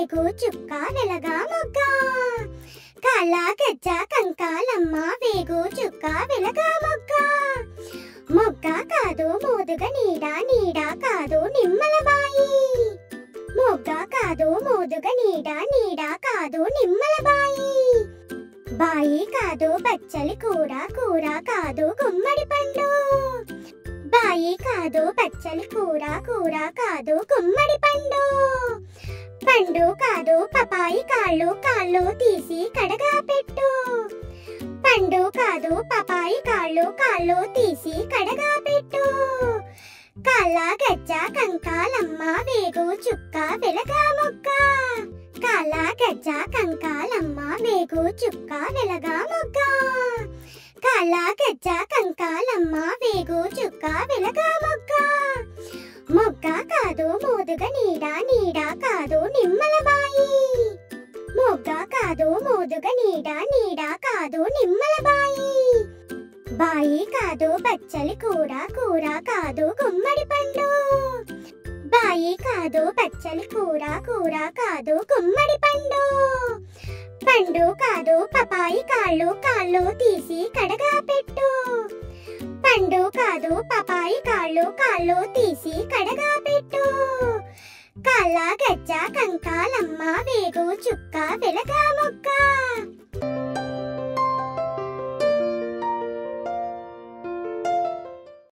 వేగు చుక్క వెలగా మొగ్గ కాళ్ళ గజ్జ కంకాలమ్మ వేగు చుక్క వెలగా మొగ్గ మొగ్గ కాదు మోదుగ నీడ నీడ కాదు నిమ్మల బాయి మొగ్గ కాదు మోదుగ నీడ నీడ కాదు నిమ్మల బాయి బాయి కాదు బచ్చలి కూర కూర కాదు గుమ్మడి పండు బాయి కాదు బచ్చలి కూర కూర కాదు గుమ్మడి పండు పండు కాదు పపాయి కాళ్ళు కాళ్ళు తీసి కడగా పెట్టు పండు కాదు పపాయి కాళ్ళు కాళ్ళు తీసి కడగా పెట్టు కాళ్ళ గజ్జ కంకాలమ్మ వేగు చుక్క వెలగా మొగ్గ కాళ్ళ గజ్జ కంకాలమ్మ వేగు చుక్క వెలగా మొగ్గ కాళ్ళ గజ్జ కంకాలమ్మ వేగు చుక్క వెలగా మొగ్గ మొగ్గ కాదు మోదుగ నీడ నీడ కాదు నిమ్మల బాయి మొగ్గ కాదు మోదుగ నీడ నీడ కాదు నిమ్మల బాయి బాయి కాదు బచ్చలి కూర కూర కాదు గుమ్మడి పండు బాయి కాదు బచ్చలి కూర కూర కాదు గుమ్మడి పండు పండు కాదు పపాయి కాళ్ళు కాళ్ళు తీసి కడగా పెట్టు పండు కాదు పపాయి కాళ్ళు కాళ్ళు తీసి కడగా పెట్టు కాళ్ళ గజ్జ కంకాలమ్మ వేగు చుక్క వెలగా